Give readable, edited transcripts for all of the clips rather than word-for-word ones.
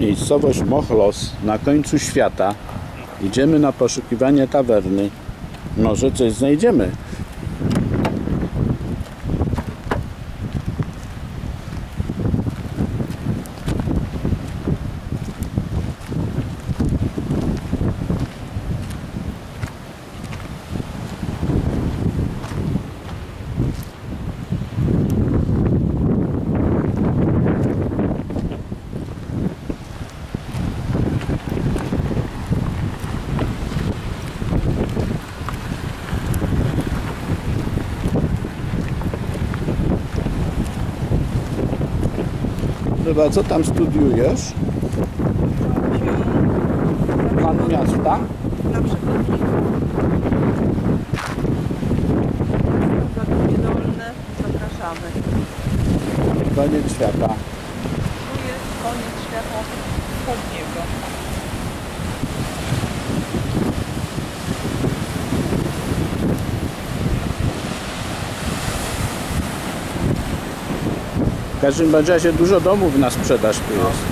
Miejscowość Mochlos na końcu świata. Idziemy na poszukiwanie tawerny. Może coś znajdziemy. Chyba, co tam studiujesz? Plan miasta? Na przykład Zadunie Dolne, zapraszamy. Koniec świata. Tu jest koniec świata wschodniego. W każdym razie dużo domów na sprzedaż tu jest.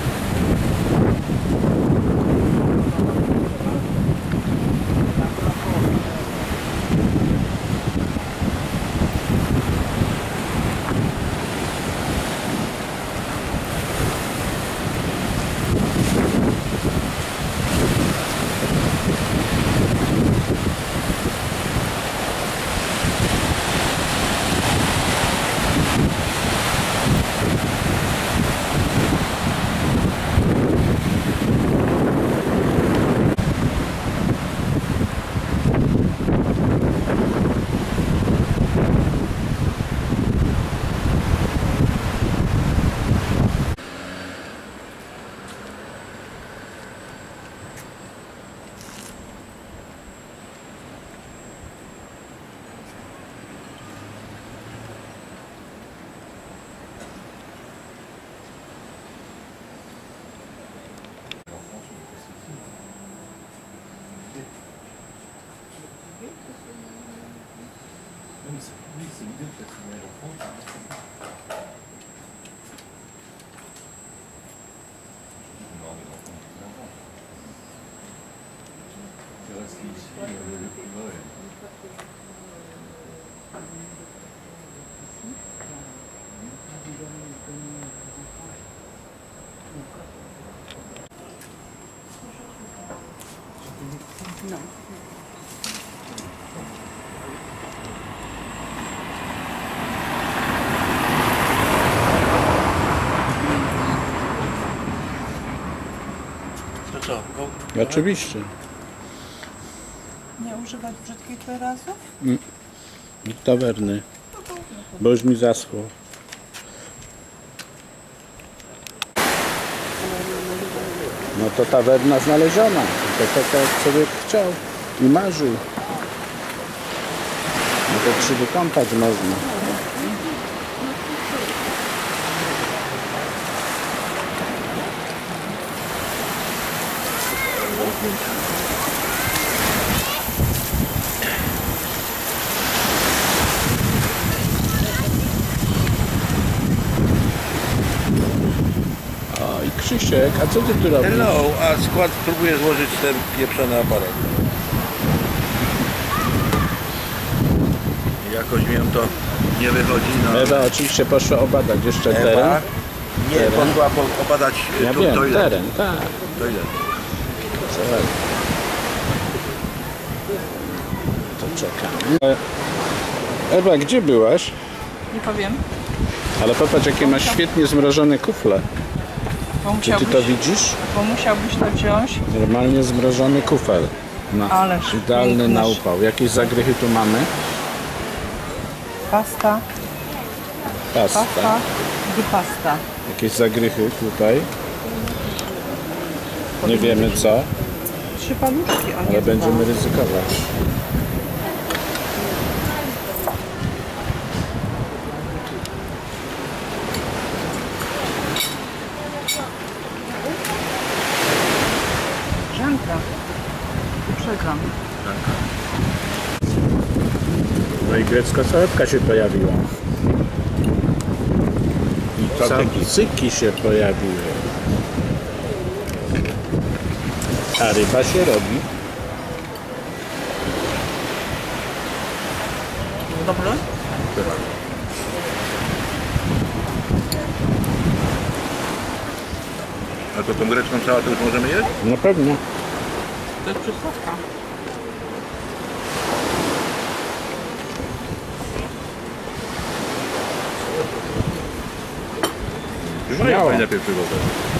No. To co? Oczywiście. Nie używać brzydkich wyrazów? Tawerny. Bo już mi zaschło. No to tawerna znaleziona. To jak człowiek chciał i marzył. No to się wykąpać można. O, i Krzysiek, a co ty tu robisz? Hello, a skład próbuje złożyć ten pieprzony aparat. Jakoś mi to nie wychodzi. No. Ewa oczywiście poszła obadać jeszcze teren. Nie, poszła opadać Ja wiem, toilet. teren, tak. Toilet. Słuchaj. To czekamy. Ewa, gdzie byłaś? Nie powiem. Ale popatrz, jakie masz świetnie zmrożone kufle. Czy ty to widzisz? Bo musiałbyś to wziąć. Normalnie zmrożony kufel. No, Ależ idealny piękny. na upał. Jakieś zagrychy tu mamy? Pasta, Pasta. i pasta. Jakieś zagrychy tutaj. Nie wiemy co, 3 paluszki, a ale nie będziemy ryzykować. Żanka. Uprzedzam. No i grecka sałatka się pojawiła. I cacyki się pojawiły. A ryba się robi. Dobre? A to tą grecką sałatę już możemy jeść? No pewnie. To jest przystawka. Już mają Śmiało. najlepiej przygodę.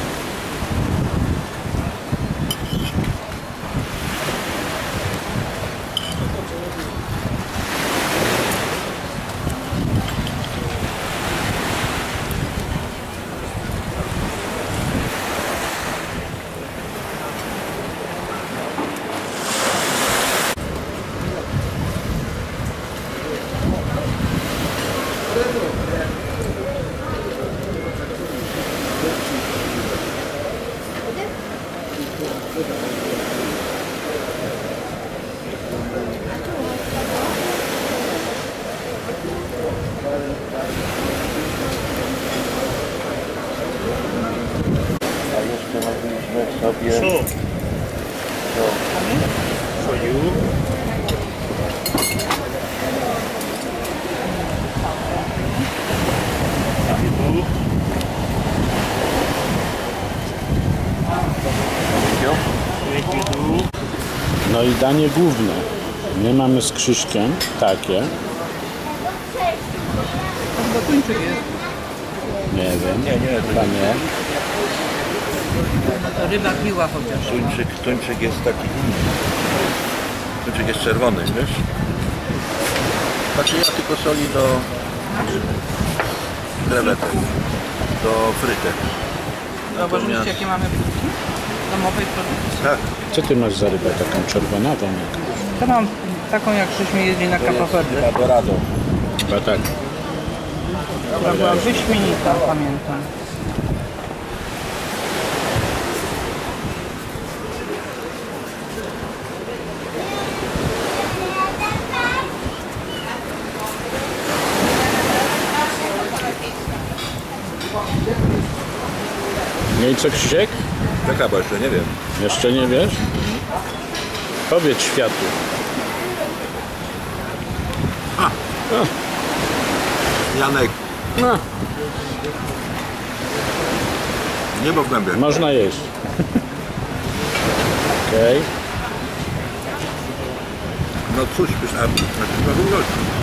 A jeszcze mogliśmy sobie... For you. No i danie główne. My mamy z Krzyśkiem takie. To chyba tuńczyk jest. Nie wiem. Nie, Chyba nie. No to ryba piła chociaż. Tuńczyk jest taki inny. Tuńczyk jest czerwony, wiesz? Znaczy ja tylko soli do krewetek, do frytek. Zauważyliście jakie mamy budki? Domowej produkcji. Tak, Co ty masz za rybę taką czerwonawą? To mam taką jak żeśmy jedli na Capo Verde. chyba doradzą. Chyba tak. Która była wyśmienita, pamiętam. No i co, Krzysiek? Czeka, bo jeszcze nie wiem. Jeszcze nie wiesz? Powiedz światu. Janek, No, niebo w gębie. można jeść. Okej. No cóż, znaczy no równości.